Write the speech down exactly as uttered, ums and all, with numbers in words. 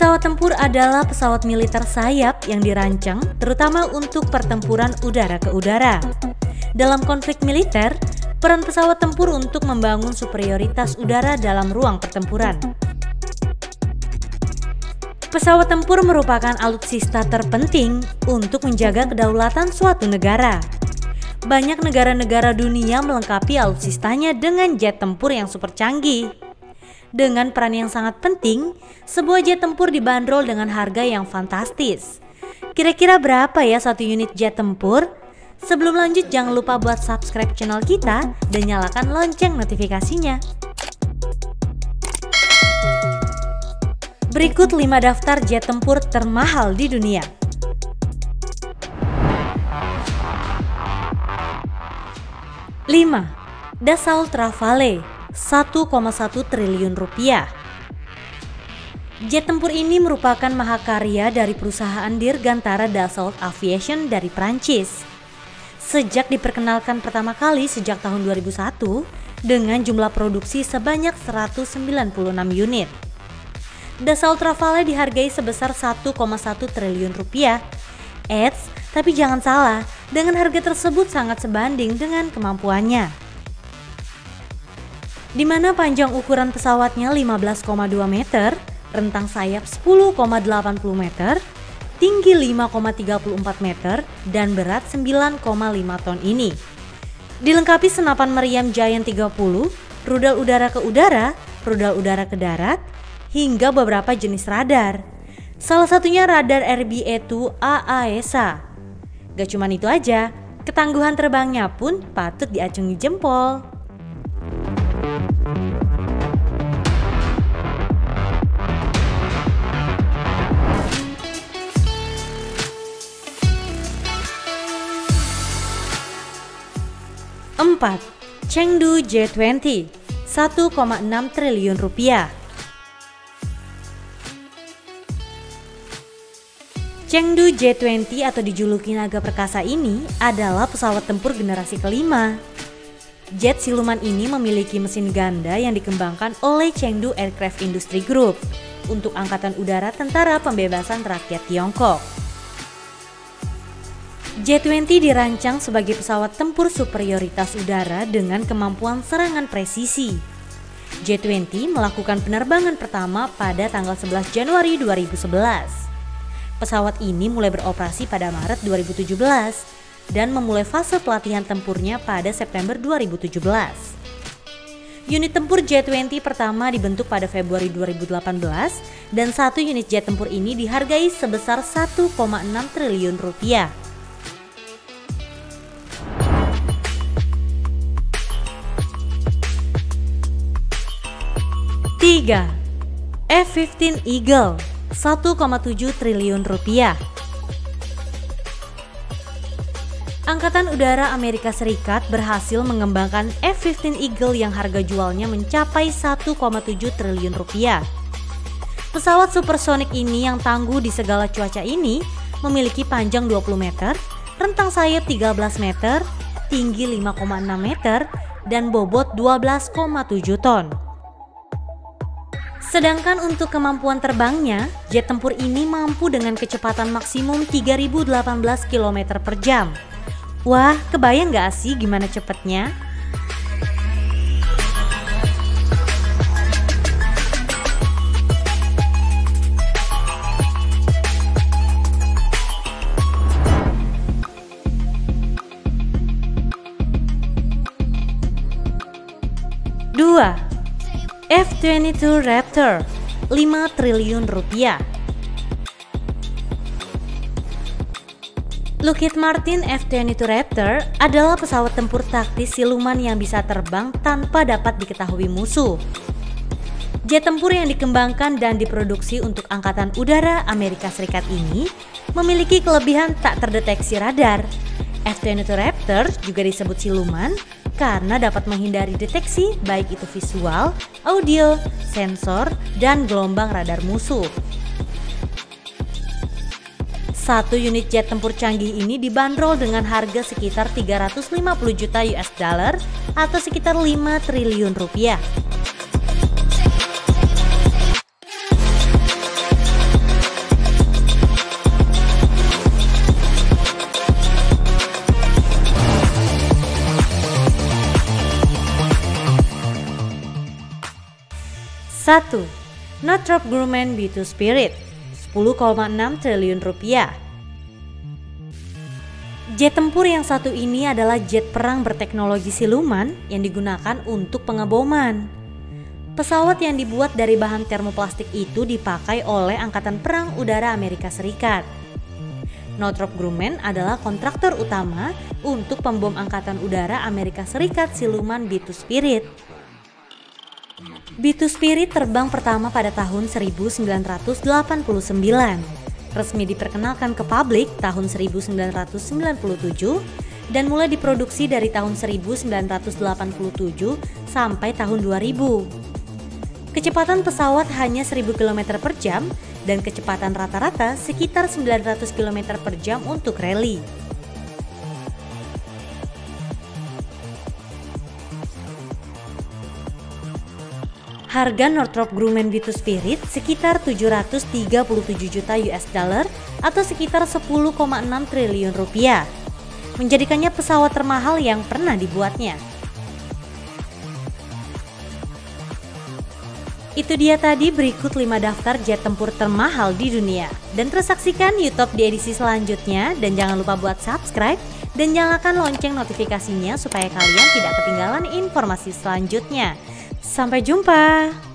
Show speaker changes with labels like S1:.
S1: Pesawat tempur adalah pesawat militer sayap yang dirancang terutama untuk pertempuran udara ke udara. Dalam konflik militer, peran pesawat tempur untuk membangun superioritas udara dalam ruang pertempuran. Pesawat tempur merupakan alutsista terpenting untuk menjaga kedaulatan suatu negara. Banyak negara-negara dunia melengkapi alutsistanya dengan jet tempur yang super canggih. Dengan peran yang sangat penting, sebuah jet tempur dibanderol dengan harga yang fantastis. Kira-kira berapa ya satu unit jet tempur? Sebelum lanjut, jangan lupa buat subscribe channel kita dan nyalakan lonceng notifikasinya. Berikut lima daftar jet tempur termahal di dunia. lima. Dassault Rafale, satu koma satu triliun rupiah. Jet tempur ini merupakan mahakarya dari perusahaan Dirgantara Dassault Aviation dari Prancis. Sejak diperkenalkan pertama kali sejak tahun dua ribu satu dengan jumlah produksi sebanyak seratus sembilan puluh enam unit. Dassault Rafale dihargai sebesar satu koma satu triliun rupiah. Eits, tapi jangan salah, dengan harga tersebut sangat sebanding dengan kemampuannya. Di mana panjang ukuran pesawatnya lima belas koma dua meter, rentang sayap sepuluh koma delapan puluh meter, tinggi lima koma tiga puluh empat meter, dan berat sembilan koma lima ton ini. Dilengkapi senapan meriam Giant tiga puluh, rudal udara ke udara, rudal udara ke darat, hingga beberapa jenis radar. Salah satunya radar R B E dua A A E S A. Gak cuman itu aja, ketangguhan terbangnya pun patut diacungi jempol. empat. Chengdu J dua puluh, satu koma enam triliun rupiah. Chengdu J dua puluh atau dijuluki naga perkasa ini adalah pesawat tempur generasi kelima. Jet siluman ini memiliki mesin ganda yang dikembangkan oleh Chengdu Aircraft Industry Group untuk Angkatan Udara Tentara Pembebasan Rakyat Tiongkok. J dua puluh dirancang sebagai pesawat tempur superioritas udara dengan kemampuan serangan presisi. J dua puluh melakukan penerbangan pertama pada tanggal sebelas Januari dua ribu sebelas. Pesawat ini mulai beroperasi pada Maret dua ribu tujuh belas dan memulai fase pelatihan tempurnya pada September dua ribu tujuh belas. Unit tempur J dua puluh pertama dibentuk pada Februari dua ribu delapan belas dan satu unit jet tempur ini dihargai sebesar satu koma enam triliun rupiah. tiga. F lima belas Eagle, satu koma tujuh triliun rupiah. Angkatan Udara Amerika Serikat berhasil mengembangkan F lima belas Eagle yang harga jualnya mencapai satu koma tujuh triliun rupiah. Pesawat supersonik ini yang tangguh di segala cuaca ini memiliki panjang dua puluh meter, rentang sayap tiga belas meter, tinggi lima koma enam meter, dan bobot dua belas koma tujuh ton. Sedangkan untuk kemampuan terbangnya, jet tempur ini mampu dengan kecepatan maksimum tiga ribu delapan belas kilometer per jam. Wah, kebayang gak sih gimana cepetnya? dua. F dua puluh dua Raptor, lima triliun rupiah. Lockheed Martin F dua puluh dua Raptor adalah pesawat tempur taktis siluman yang bisa terbang tanpa dapat diketahui musuh. Jet tempur yang dikembangkan dan diproduksi untuk Angkatan Udara Amerika Serikat ini memiliki kelebihan tak terdeteksi radar. F dua puluh dua Raptor juga disebut siluman karena dapat menghindari deteksi baik itu visual, audio, sensor, dan gelombang radar musuh. Satu unit jet tempur canggih ini dibanderol dengan harga sekitar tiga ratus lima puluh juta U S dollar atau sekitar lima triliun rupiah. satu. Northrop Grumman B dua Spirit, sepuluh koma enam triliun rupiah. Jet tempur yang satu ini adalah jet perang berteknologi siluman yang digunakan untuk pengeboman. Pesawat yang dibuat dari bahan termoplastik itu dipakai oleh Angkatan Perang Udara Amerika Serikat. Northrop Grumman adalah kontraktor utama untuk pembom Angkatan Udara Amerika Serikat siluman B dua Spirit. B dua Spirit terbang pertama pada tahun seribu sembilan ratus delapan puluh sembilan. Resmi diperkenalkan ke publik tahun seribu sembilan ratus sembilan puluh tujuh dan mulai diproduksi dari tahun seribu sembilan ratus delapan puluh tujuh sampai tahun dua ribu. Kecepatan pesawat hanya seribu kilometer per jam dan kecepatan rata-rata sekitar sembilan ratus kilometer per jam untuk rally. Harga Northrop Grumman B dua Spirit sekitar tujuh ratus tiga puluh tujuh juta U S dollar atau sekitar sepuluh koma enam triliun rupiah, menjadikannya pesawat termahal yang pernah dibuatnya. Itu dia tadi berikut lima daftar jet tempur termahal di dunia. Dan terus saksikan YouTube di edisi selanjutnya dan jangan lupa buat subscribe dan nyalakan lonceng notifikasinya supaya kalian tidak ketinggalan informasi selanjutnya. Sampai jumpa.